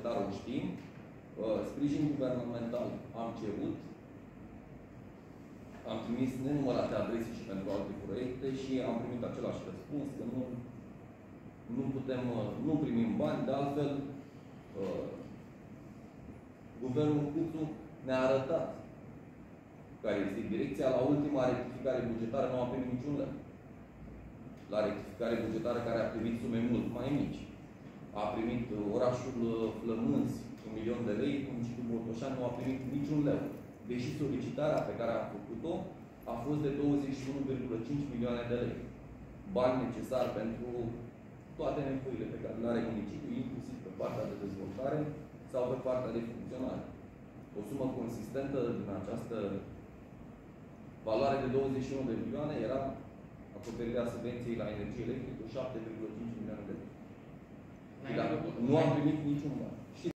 bugetarul știm. Sprijin guvernamental am cerut. Am trimis nenumărate adrese și pentru alte proiecte și am primit același răspuns, că nu primim bani. De altfel, guvernul Cuțu ne-a arătat care este direcția. La ultima rectificare bugetară nu am primit niciun leu. La rectificare bugetară care a primit sume mult mai mici. A primit orașul Flămânzi 1 milion de lei, municipiul Botoșani nu a primit niciun leu. Deși solicitarea pe care am făcut-o a fost de 21,5 milioane de lei. Bani necesari pentru toate nevoile pe care le are municipiul, inclusiv pe partea de dezvoltare sau pe partea de funcționare. O sumă consistentă din această valoare de 21 de milioane era acoperirea subvenției la energie electrică 7,5 milioane de lei. Nu am primit niciun bani.